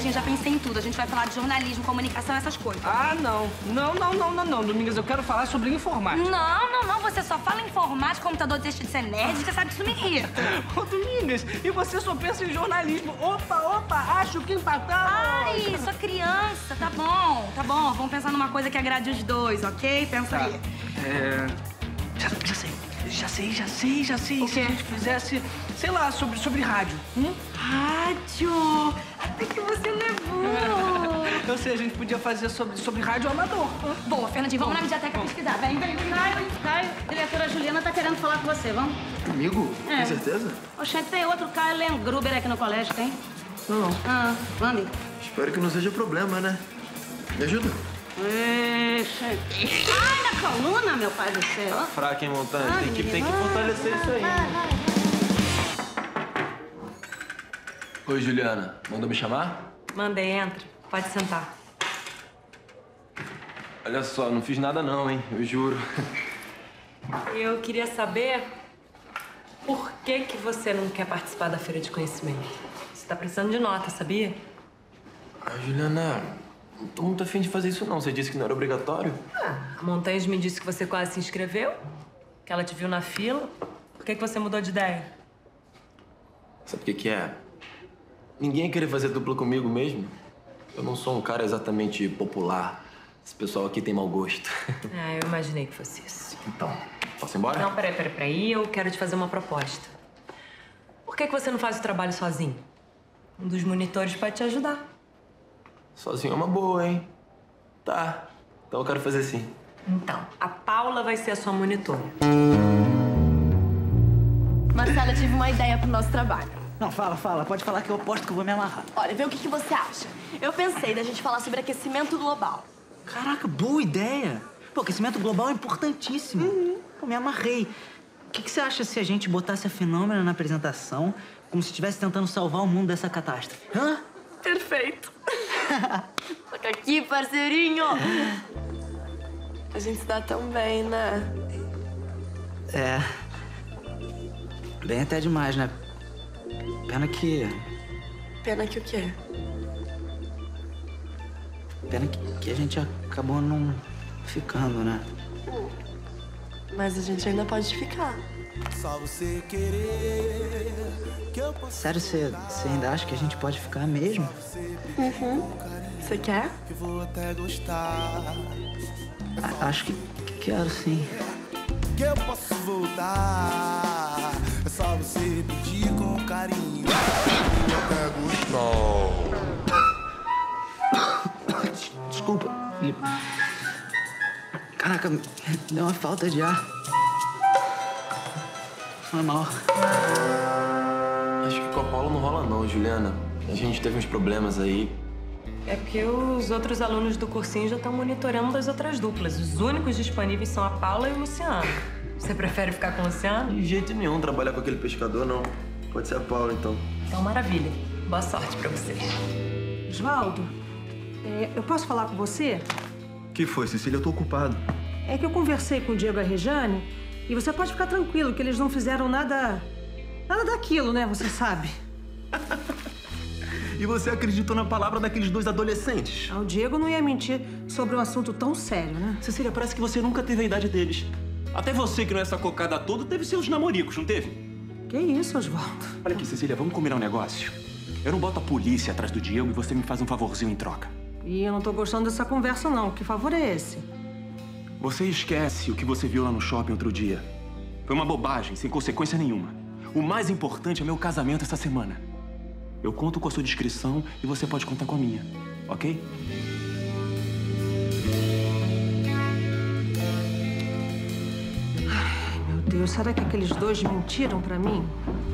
já pensei em tudo. A gente vai falar de jornalismo, comunicação, essas coisas. Ah, não. Não, Domingas, eu quero falar sobre informática. Não. Você só fala em informática, computador deixa de ser nerd, você sabe que isso me irrita. Ô, Domingas, e você só pensa em jornalismo. Opa, acho que empatamos. Ai, sou criança, tá bom. Vamos pensar numa coisa que agrade os dois, ok? Pensa aí. Já sei. O quê? Se a gente fizesse, sei lá, sobre rádio. Rádio! Até que você levou! Eu sei, a gente podia fazer sobre rádio amador. Boa, Fernandinho, vamos na mediateca pesquisar. Vem. Caio, diretora Juliana tá querendo falar com você, vamos? Comigo? Tem certeza? Oxente, tem outro Caio Lengruber aqui no colégio, tem? Não. Mande. Espero que não seja problema, né? Me ajuda? Ai, na coluna, meu pai do céu. Tá fraca, hein, Montanha? Tem que fortalecer isso aí. Oi, Juliana. Mandou me chamar? Mandei, entra. Pode sentar. Olha só, não fiz nada não, hein? Eu juro. Eu queria saber por que você não quer participar da Feira de Conhecimento. Você tá precisando de nota, sabia? Ah, Juliana, não tô muito afim de fazer isso não. Você disse que não era obrigatório? A Montanhas me disse que você quase se inscreveu, que ela te viu na fila. Por que você mudou de ideia? Sabe o que é? Ninguém ia querer fazer dupla comigo mesmo. Eu não sou um cara exatamente popular. Esse pessoal aqui tem mau gosto. Ah, eu imaginei que fosse isso. Então, posso ir embora? Não, peraí. Eu quero te fazer uma proposta. Por que você não faz o trabalho sozinho? Um dos monitores pode te ajudar. Sozinho é uma boa, hein? Tá. Então eu quero fazer assim. Então, a Paula vai ser a sua monitora. Marcela, eu tive uma ideia pro nosso trabalho. Não, fala. Pode falar que eu aposto que eu vou me amarrar. Olha, vê o que você acha. Eu pensei da gente falar sobre aquecimento global. Caraca, boa ideia. Pô, aquecimento global é importantíssimo. Pô, me amarrei. O que você acha se a gente botasse a Fenômena na apresentação como se estivesse tentando salvar o mundo dessa catástrofe? Hã? Perfeito. Toca aqui, parceirinho. A gente se dá tão bem, né? É. Bem até demais, né? Pena que O quê? Pena que a gente acabou não ficando, né? Mas a gente ainda pode ficar. Só você querer que eu possa. Sério, você ainda acha que a gente pode ficar mesmo? Você quer? Que vou até gostar. Acho que quero, sim. Que eu posso voltar. É só você pedir com carinho. Eu até gostar. Desculpa, Felipe. Caraca, deu uma falta de ar. Foi mal. Acho que com a Paula não rola não, Juliana. A gente teve uns problemas aí. É porque os outros alunos do cursinho já estão monitorando as outras duplas. Os únicos disponíveis são a Paula e o Luciano. Você prefere ficar com o Luciano? De jeito nenhum trabalhar com aquele pescador, não. Pode ser a Paula, então. Então, maravilha. Boa sorte pra vocês. Osvaldo, eu posso falar com você? Que foi, Cecília? Eu tô ocupado. É que eu conversei com o Diego e a Rejane e você pode ficar tranquilo que eles não fizeram nada daquilo, né? Você sabe. E você acreditou na palavra daqueles dois adolescentes? O Diego não ia mentir sobre um assunto tão sério, né? Cecília, parece que você nunca teve a idade deles. Até você, que não é essa cocada toda, teve seus namoricos, não teve? Que isso, Osvaldo? Olha aqui, Cecília, vamos combinar um negócio? Eu não boto a polícia atrás do Diego e você me faz um favorzinho em troca. E eu não tô gostando dessa conversa, não. Que favor é esse? Você esquece o que você viu lá no shopping outro dia. Foi uma bobagem, sem consequência nenhuma. O mais importante é meu casamento essa semana. Eu conto com a sua discrição e você pode contar com a minha, ok? Ai, meu Deus, será que aqueles dois mentiram pra mim?